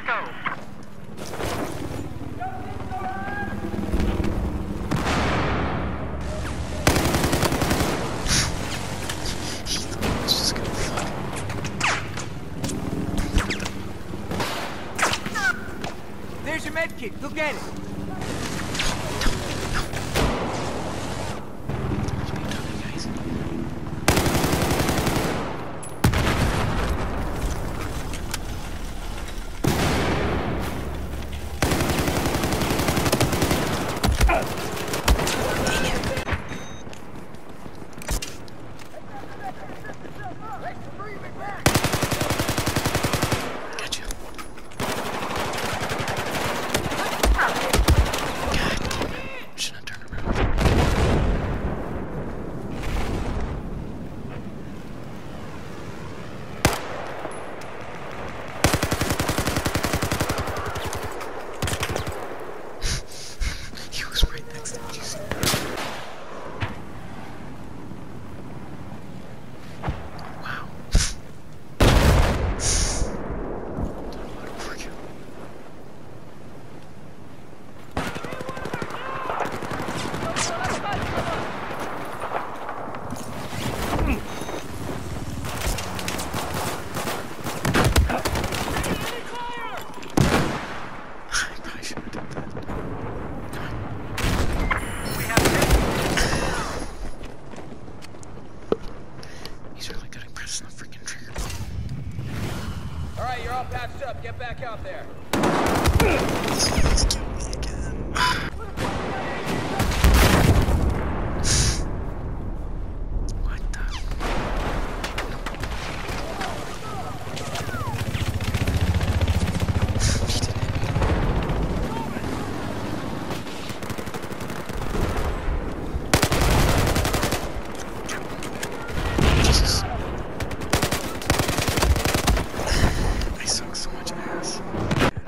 go. There's your med kit. Go get it. Get back out there. Please kill me again. What the? He didn't hit me. Jesus. I suck so much ass.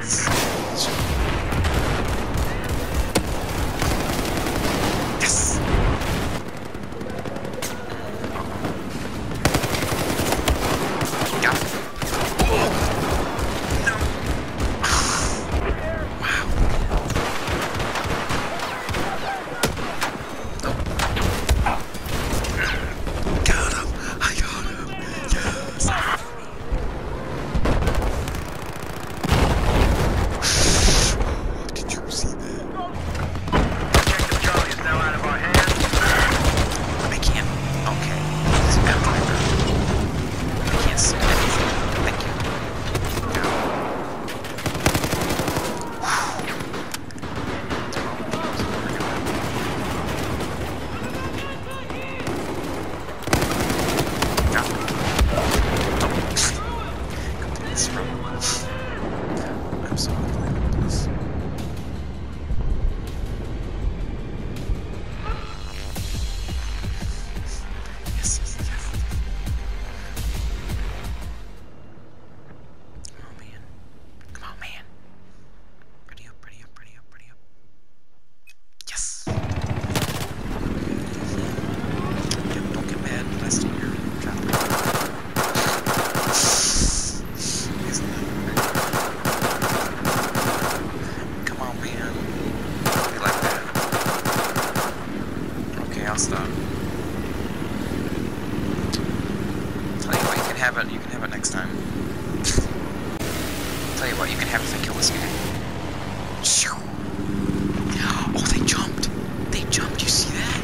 Yes! Got it. Oh! No! Wow. Got him! I got him! Yes! Did you see that? Objective Charlie is now out of our hands. I can't. Okay. It's a bad driver. I can't see anything. Thank you. Got it. Complete this room. I'm so glad of this. Yes, yes, yes. Come on, man. Come on, man. Pretty up, pretty up, pretty up, pretty up. Yes! Yep, don't get mad. Last time you're traveling. Come on, man. Be like that. Okay, I'll stop. Tell you what, you can have it. You can have it next time. Tell you what, you can have it if I kill this guy. Shoo. Oh, they jumped. They jumped. You see that?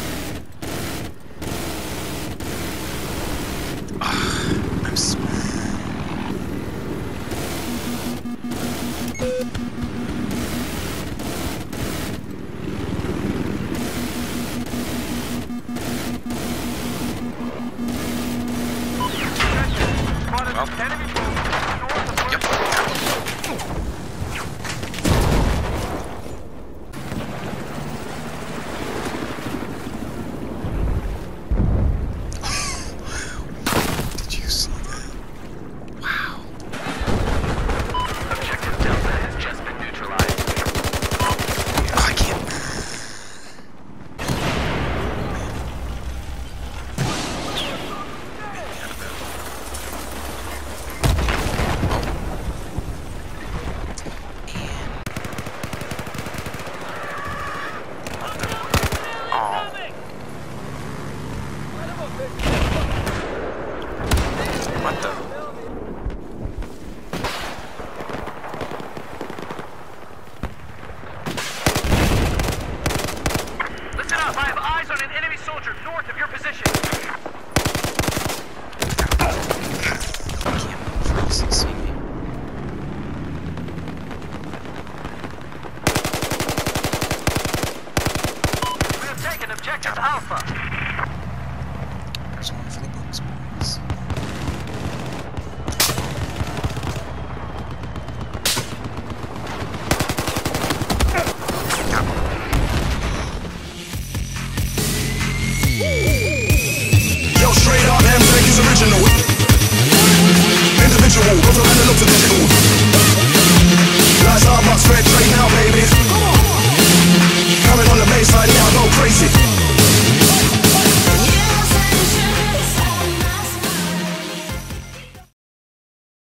I'm so. Well. Enemy forces north of our Yep. Did you see that? Wow. Objective Delta has just been neutralized. Oh, I can't. What the?